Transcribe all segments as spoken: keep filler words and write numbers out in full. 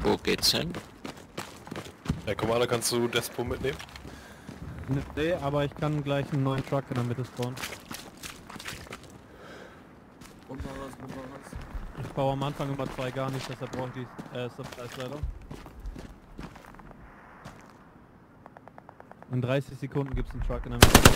Wo geht's hin? Herr Commander, kannst du Despo mitnehmen? Nee, aber ich kann gleich einen neuen Truck in der Mitte spawnen. Und noch was, und noch was. Ich baue am Anfang immer zwei gar nicht, deshalb brauche ich die äh, Supplies leider. In dreißig Sekunden gibt es einen Truck in der Mitte.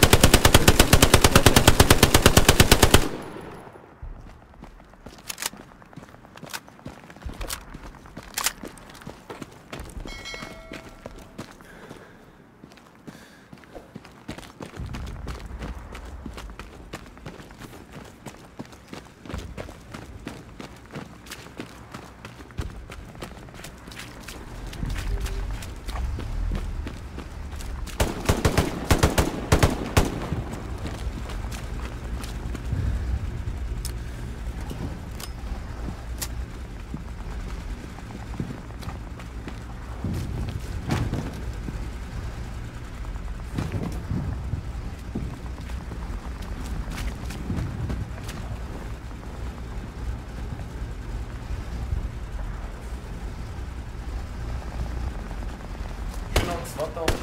Warte auf.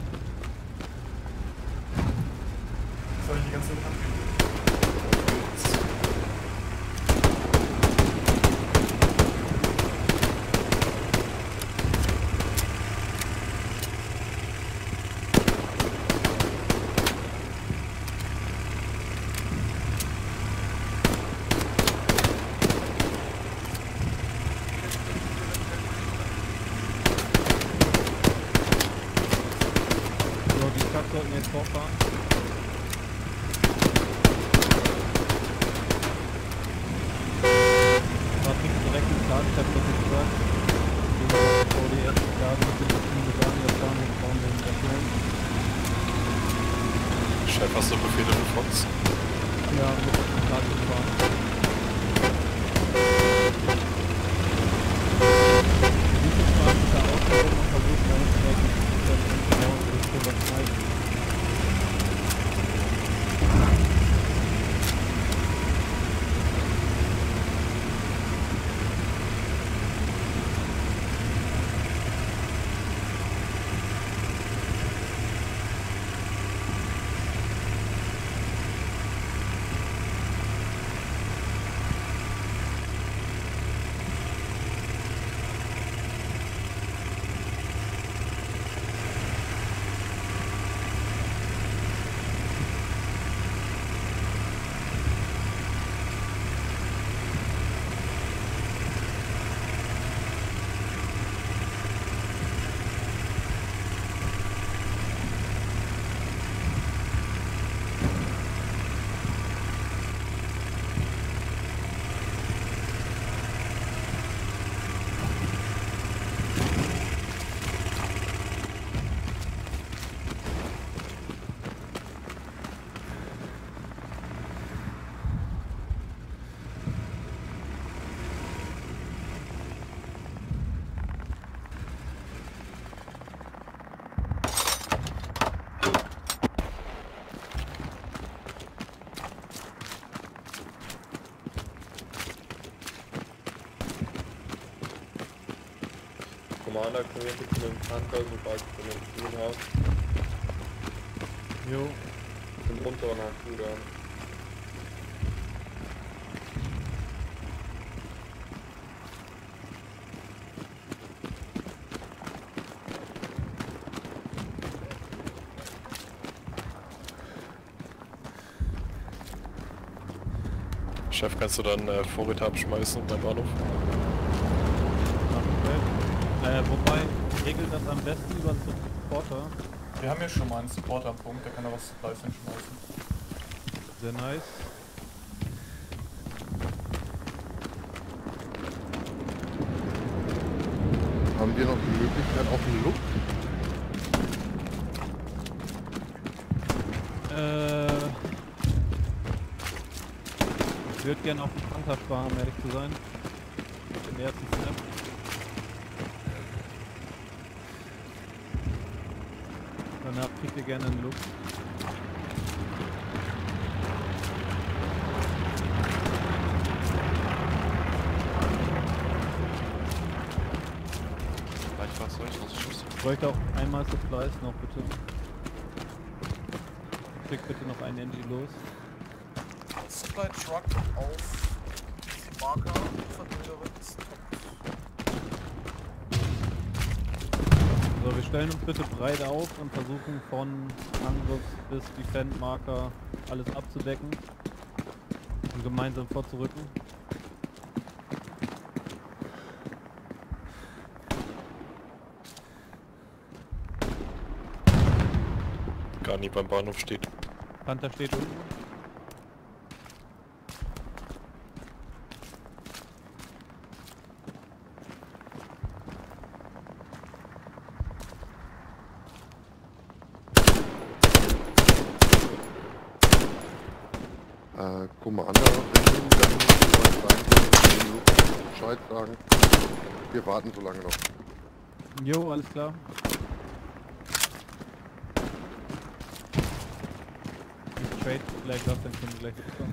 Soll ich die ganze Zeit abgeben? Sollten wir jetzt vorfahren. War direkt im Plan, ich hab das nicht gesagt. Bevor die ersten Laden mit den Maschinen sagen, das fahren wir bauen wir in der Plan. Chef, hast du Befehle für Fox? Ja, mit dem Laden fahren. Wie viel Spaß ist da ausgehoben und versucht, da hinten weg zu genau das was schneiden. Commander, können wir bitte den Tanker, sobald ich den Benzin habe? Jo. Zum unteren Akku dann. Chef, kannst du dann äh, Vorräte abschmeißen beim Bahnhof? Äh, wobei, regelt das am besten über den Supporter. Wir haben ja schon mal einen Supporter-Punkt, der kann da was Supplies hinschmeißen. Sehr nice. Haben wir noch die Möglichkeit auf den Luft? Äh, ich würde gerne auf den Panther sparen, um ehrlich zu sein. Mit dem ersten Snap. Danach kriegt ihr gerne einen Look. bräuchte auch einmal Supplies noch, bitte. Krieg bitte noch einen Energy los. Supply Truck auf Marker von Müllritz. So, wir stellen uns bitte breit auf und versuchen von Angriffs bis Defend Marker alles abzudecken und gemeinsam vorzurücken. Gar nie beim Bahnhof steht. Panther steht unten. Äh, Commander, wenn du dann soweit sein willst, Bescheid sagen. Wir warten so lange noch. Jo, alles klar. Ich trade gleich was, dann können wir gleich mitkommen.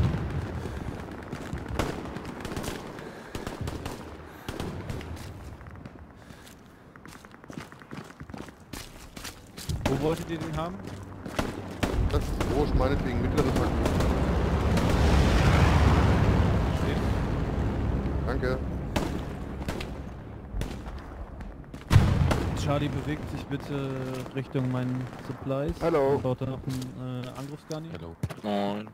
Wo wolltet ihr den haben? Das ist groß, meinetwegen mittleres Akku. Steht. Danke. Charlie bewegt sich bitte Richtung meinen Supplies. Hallo. Und baut da noch einen äh, Angriffsgarni. Hallo. Moin.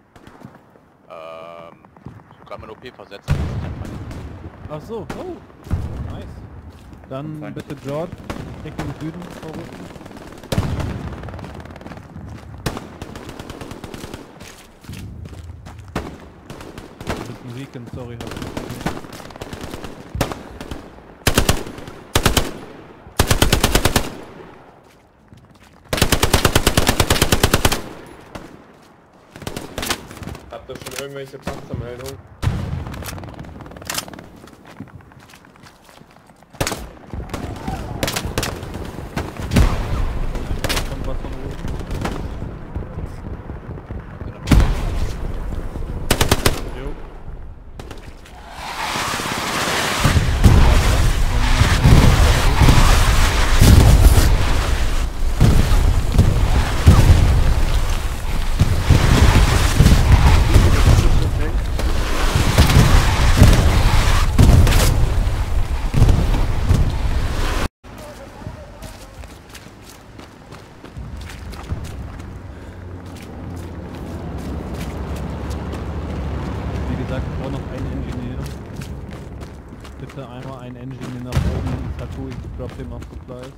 Ähm, sogar mein O P versetzt. Das ist kein Feind. Ach so, oh, nice. Dann Fein. bitte George Richtung Süden vorrücken. Das ist ein Weekend, sorry. hab ich nicht gesehen. Habt ihr schon irgendwelche Panzermeldungen? Kommt was von oben. Jo. Wie gesagt, ich brauche noch einen Engineer. Bitte einmal einen Engineer nach oben ins Tattoo, ich drop dem auf Supplies.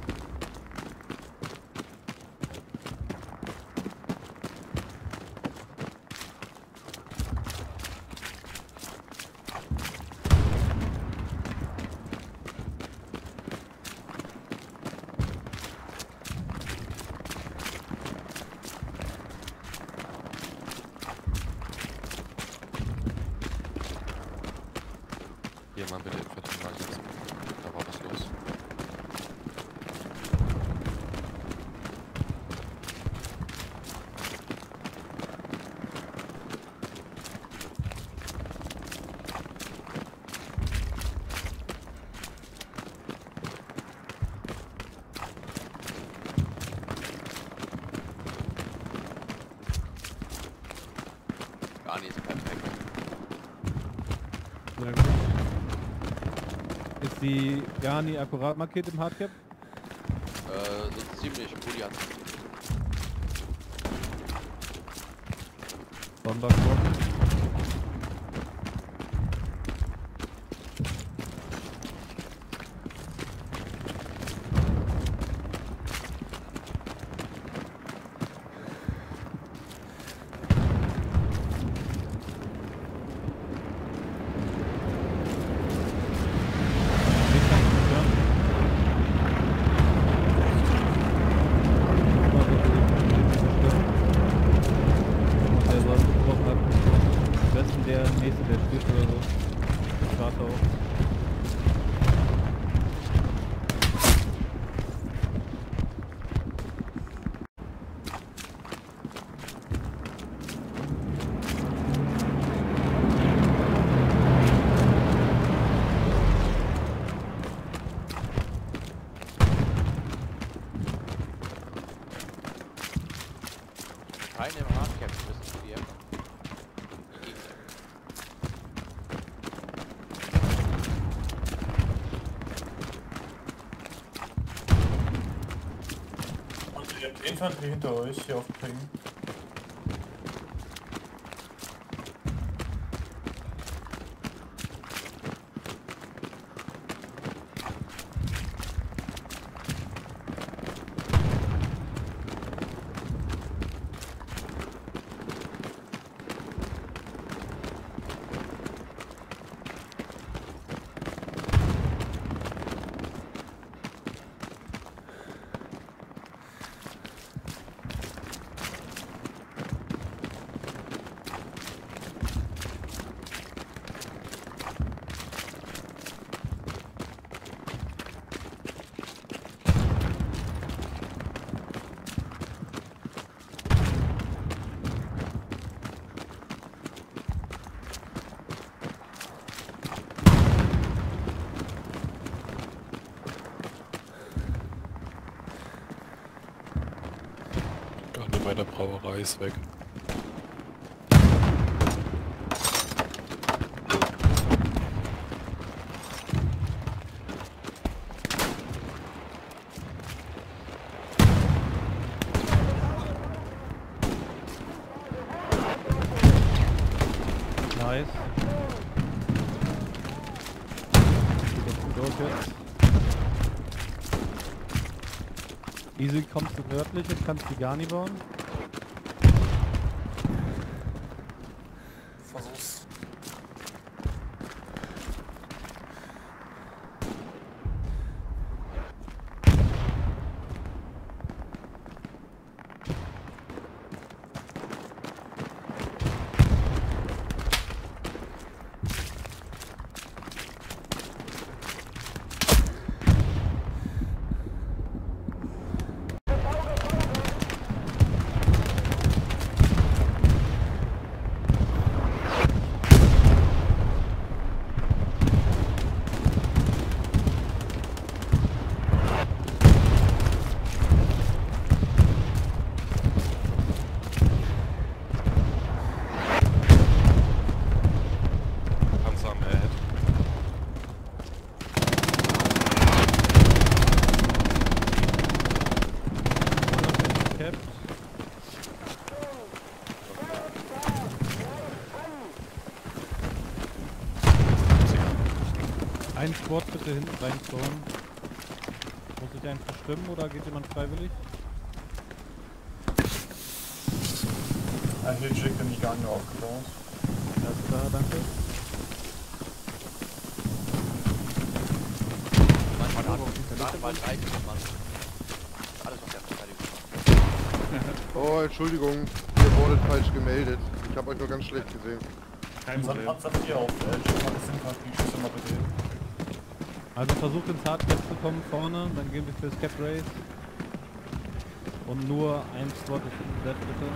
Hier mal bitte Infanterie setzen. Da war was los. Gar nicht, ist perfekt. Sehr gut. Ist die Garni akkurat markiert im Hardcap? Äh, so ziemlich. Pulli hat's. Bomber kommen. Der nächste, der spielt oder so. Warte auch. Infanterie hinter euch, hier auf dem Ping. Eine meiner Brauerei ist weg. Nice. Sieht das gut aus jetzt. Easy, kommst du nördlich und kannst die Garni bauen? Versuch's. Panzer am Ahead. Cap. Ein Squad bitte hinten reinkommen. Muss ich einen verstimmen oder geht jemand freiwillig? Ein Hillcheck in die Gang aufgebaut. Alles klar, danke. Manchmal reicht es, Mann. Alles auf der Verteidigung. Oh, Entschuldigung, ihr wurdet falsch gemeldet. Ich habe euch nur ganz schlecht gesehen. Kein Problem. Panzer vier auf, äh, check mal das Infanterie, schieß mal bitte hin. Also versucht ins Hardcap zu kommen vorne, dann gehen wir fürs Cap Race. Und nur ein Squad ist im Set bitte.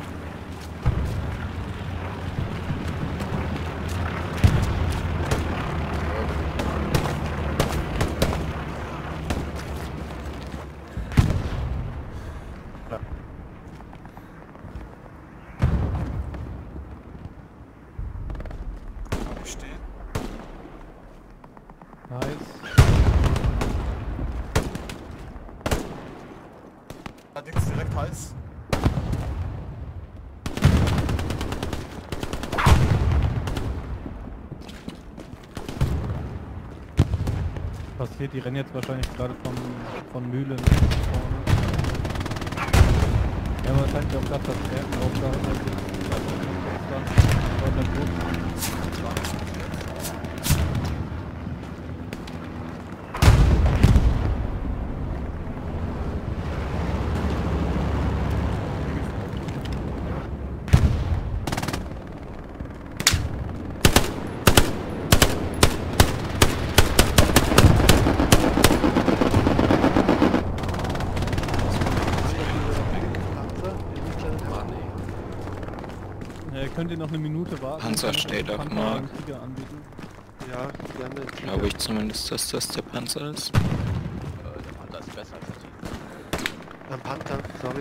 Hab ich stehen. Nice. Allerdings direkt heiß. Passiert, die rennen jetzt wahrscheinlich gerade von, von Mühlen vorne. Ja, wahrscheinlich auch gerade das Stärken aufgehalten, als ich dann weiter gut. Äh, könnt ihr noch eine Minute warten? Panzer Kann ich steht den auf Panzer Mark. einen Tiger anbieten? Ja, gerne. Glaube ich zumindest, dass das der Panzer ist. Äh, der Panther ist besser als die. Ein Panther, sorry.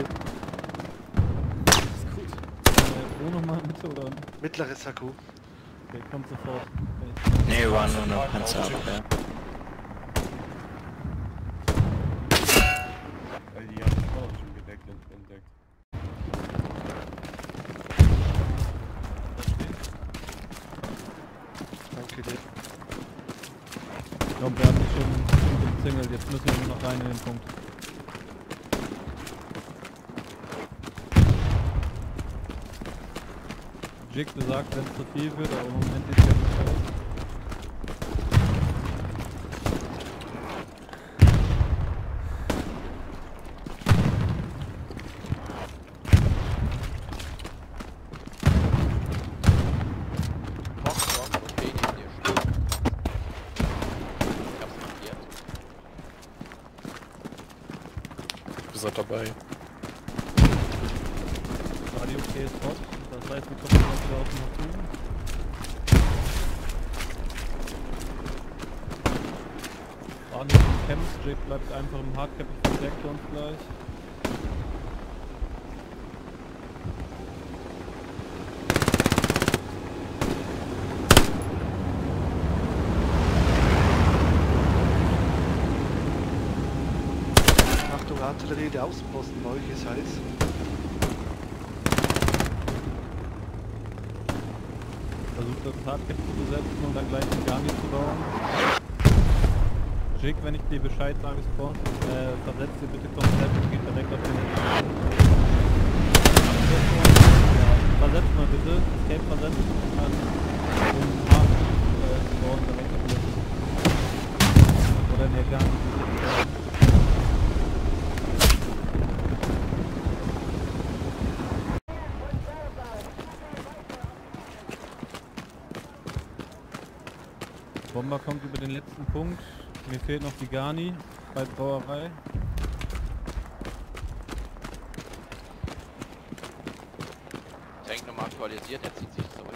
Ist gut. Äh, wo nochmal bitte oder? Mittleres Akku. Okay, kommt sofort. Okay. Nee, war nur eine Panzerabwehr. Weil die haben sich auch schon gewechselt. Entdeckt. Danke dir. Ich glaube, wir haben dich schon gut umzingelt. Jetzt müssen wir nur noch rein in den Punkt. Jig besagt, wenn es zu viel wird, aber im Moment ist ja nicht alles. Okay, neben dir steht. Ich hab's markiert. Wir sind dabei. Radio okay ist top. Das heißt, wir kommen jetzt wieder auf den Natur. War nicht im Camp, Jake bleibt einfach im Hardcap, ich verstärke uns gleich. Achtung, Artillerie, der Außenposten bei euch ist heiß. Versucht das Hardcap zu besetzen und dann gleich den Garni zu bauen. Jig, wenn ich dir Bescheid sage, Spawn, äh, versetzt ihr bitte komplett und geht direkt auf den Escape. Ja, versetzt mal bitte, Escape versetzen und dann um Hafen äh, Spawn direkt auf den Escape. Oder ne, gar nicht. Bomber kommt über den letzten Punkt. Mir fehlt noch die Garni bei Brauerei. Tank nochmal aktualisiert, er zieht sich zurück.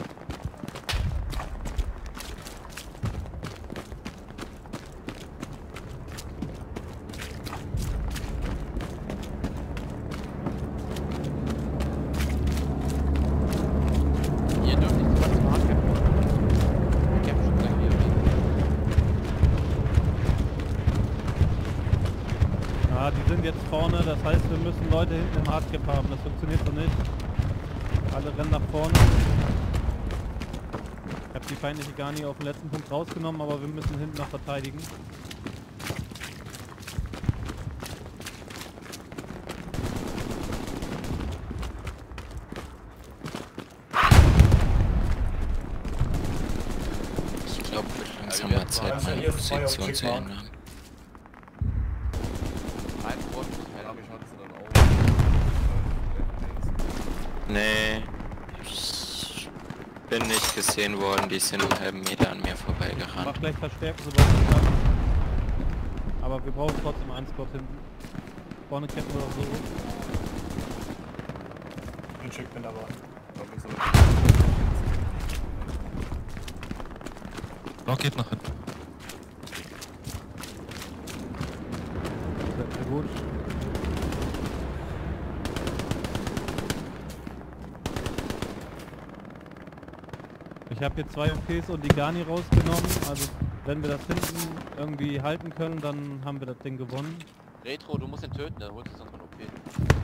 Ihr dürft nicht zurück zum Hardcap. Camp schon gleich wieder weg. Ah, die sind jetzt vorne, das heißt wir müssen Leute hinten im Hardcap haben, das funktioniert so nicht. Alle rennen nach vorne. Ich habe die feindliche Garni auf den letzten Punkt rausgenommen, aber wir müssen hinten noch verteidigen. Ich glaube, wird langsam mal Zeit, meine Position zu ändern. Ein Grund, Aber ich hatte sie dann auch. Nee, ich bin nicht gesehen worden, die sind einen halben Meter an mir Mach vorbeigerannt. gleich verstärken, sobald wir schaffen. Aber wir brauchen trotzdem einen Spot hinten. Vorne kämpfen wir doch so. Den Chick bin dabei. Block geht nach hinten. Sehr gut. Ich habe hier zwei O Ps und die Garni rausgenommen. Also wenn wir das hinten irgendwie halten können, dann haben wir das Ding gewonnen. Retro, du musst ihn töten, dann holst du sonst von O P.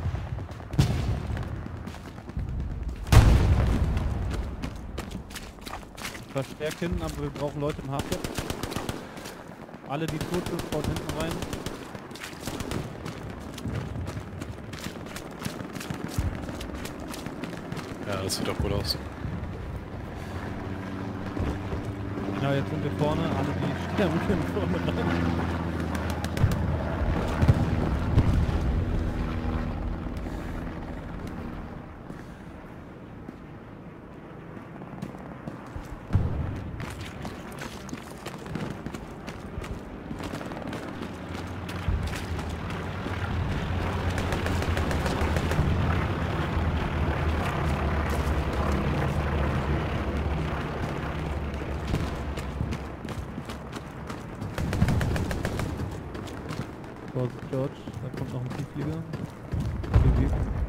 Ich verstärke hinten, aber wir brauchen Leute im Hardcap. Alle die tot sind, baut hinten rein. Ja, das sieht doch gut aus. Ja, jetzt sind wir vorne, alle die sterben können vorne rein. Vorsicht, George, da kommt noch ein Tiefflieger.